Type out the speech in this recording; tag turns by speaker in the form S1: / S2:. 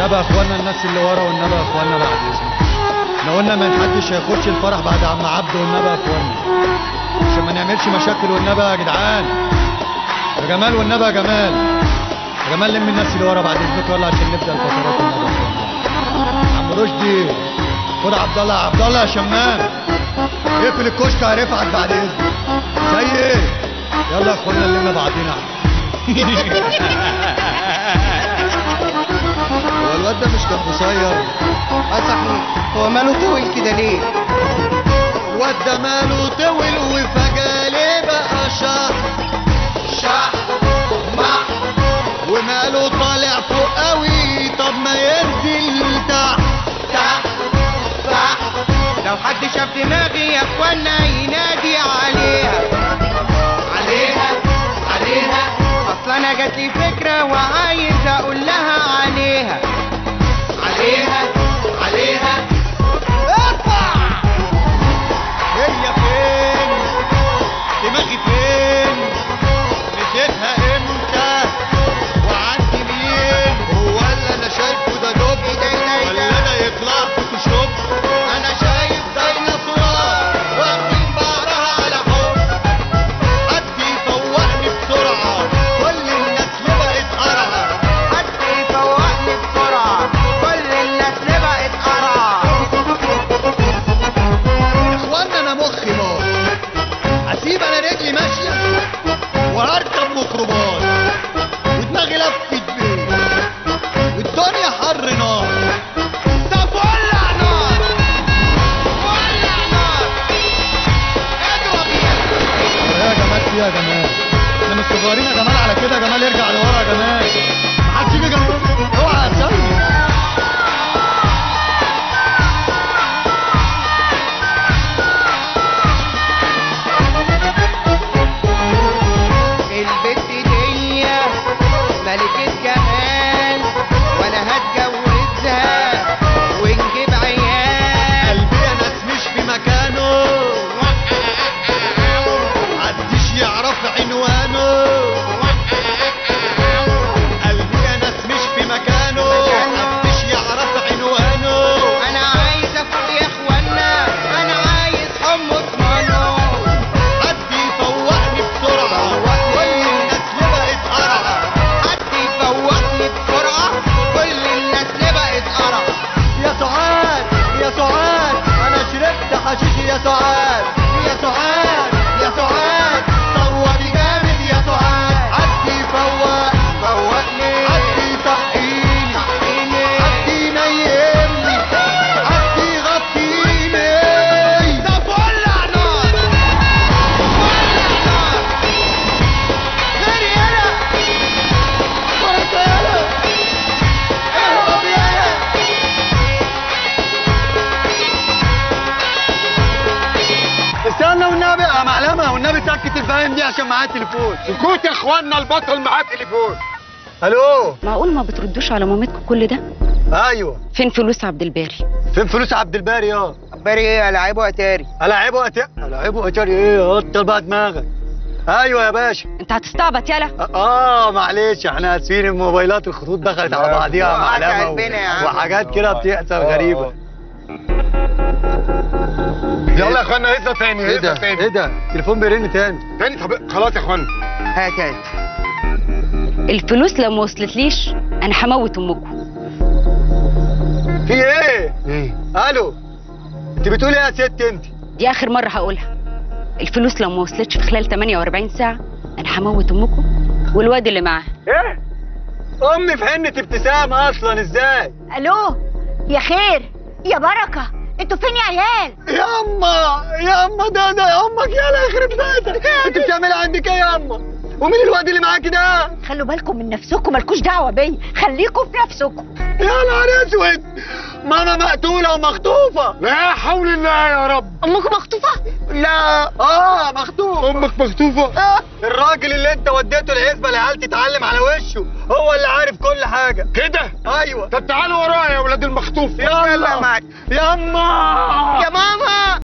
S1: والنبي يا اخوانا الناس اللي ورا، والنبي يا اخوانا بعد اذنك احنا قلنا ما حدش هيخش الفرح بعد عم عبده، والنبي يا اخوانا عشان ما نعملش مشاكل، والنبي يا جدعان. يا جمال والنبي يا جمال، يا جمال لم الناس اللي ورا بعد اذنك يلا عشان نبدا الفقرات. والنبي يا اخوانا عم رشدي خد عبد الله، عبد الله يا شمام اقفل الكشك يا رفعت بعد اذنك. زي ايه؟ يلا يا اخوانا نلم بعضينا. هو الواد ده مش كان قصير؟
S2: صحيح، هو ماله طويل كده ليه؟
S1: الواد ده ماله طويل وفجأة ليه بقى شح وماله طالع فوق قوي، طب ما ينزل تحت.
S2: لو حد شاف دماغي يا اخوانا ينادي عليها. اصل انا جاتلي فكرة وعايز اقول لها عليها.
S1: ارفع. هي فين؟ دماغي فين؟ نسيتها امتى؟ وعندي مين؟ هو اللي انا شايفه ده دب ولا انا يطلع فوتوشوب؟ انا شايف ديناصورات واخدين بعضها على حب. حد يفوقني بسرعة، كل الناس اللي بقت قرعة.
S2: حد يفوقني بسرعة، كل الناس اللي بقت قرعة.
S1: يا اخوانا انا مخي نار، هسيب انا رجلي ماشية وهركب ميكروباص ودماغي لفت بيه والدنيا حر نار.
S2: طب ولع نار، ولع نار، اضرب
S1: يا جمال فيها يا جمال، احنا مش صغيرين يا جمال على كده. يا جمال ارجع لورا يا جمال، محدش يجي جنبك اوعى يا سامي.
S2: البت دي ملكة جمال وانا هتجوزها ونجيب عيال.
S1: قلبي يا ناس مش في مكانه، محدش يعرف عنوانه. قلبي يا ناس مش في مكانه، محدش يعرف عنوانه.
S2: انا عايز افوق يا اخوانا، انا عايز حمص مانو.
S1: حد يفوقني بسرعة، كل الناس اللي بقت قرعة.
S2: حد يفوقني بسرعة، كل الناس اللي بقت قرعة.
S1: يا سعاد يا سعاد انا شربت حشيش يا سعاد. يا سعاد يا سعاد صوري جامد يا سعاد. حد يفوق
S2: فوقني،
S1: حد يصحيني، حد ينيمني، حد يغطيني.
S2: طب ولع نار، ولع نار، غير يلا،
S1: وانت يالا اهرب يالا. استنى والنبي يا معلمة، والنبي سكت الفاهم دي عشان معايا تليفون.
S3: سكوت يا اخوانا، البطل معاه تليفون.
S1: الو.
S4: معقول ما بتردوش على مامتكم كل ده؟
S1: ايوه
S4: فين فلوس عبد الباري؟
S1: فين فلوس عبد الباري؟ اه
S2: عباري ايه؟ العيبه اتاري.
S1: العبه اتاري ايه؟ بطل بقى دماغك. ايوه يا باشا.
S4: انت هتستعبط يالا.
S1: معلش احنا اسفين، الموبايلات الخطوط دخلت على بعضيها يا معلمه
S2: قلبنا يا عم.
S1: وحاجات كده بتحصل غريبه.
S3: يلا يا اخوانا هزه تاني،
S1: ايه ده؟
S3: هزه تاني.
S1: ايه ده؟ التليفون بيرن تاني.
S3: طب خلاص يا اخوانا.
S2: هات.
S4: الفلوس لو ما وصلتليش انا هموت امكم.
S1: في ايه؟
S3: ايه؟
S1: الو انت بتقولي ايه يا ست انت؟
S4: دي اخر مره هقولها. الفلوس لو ما وصلتش في خلال 48 ساعه انا هموت امكم والواد اللي معاه.
S1: ايه؟ امي في حنة ابتسام اصلا ازاي؟
S5: الو يا خير يا بركه، انتوا فين يا عيال؟
S1: ياما ده امك يالا يخرب بيتك. انت بتعملي عندك ايه ياما؟ ومين الواد اللي معاكي ده؟
S5: خلوا بالكم من نفسكم، مالكوش دعوه بيا، خليكم في نفسكم.
S1: يا نهار اسود، ماما مقتوله ومخطوفه.
S3: لا حول الله يا رب.
S5: امكم مخطوفه؟
S1: لا مخطوف.
S3: امك مخطوفه؟
S1: الراجل اللي انت وديته العزبه العيال تتعلم على وشه هو اللي عارف كل حاجه
S3: كده؟
S1: ايوه.
S3: طب تعالوا ورايا يا ولاد المخطوف.
S1: يلا ياما
S2: يا ماما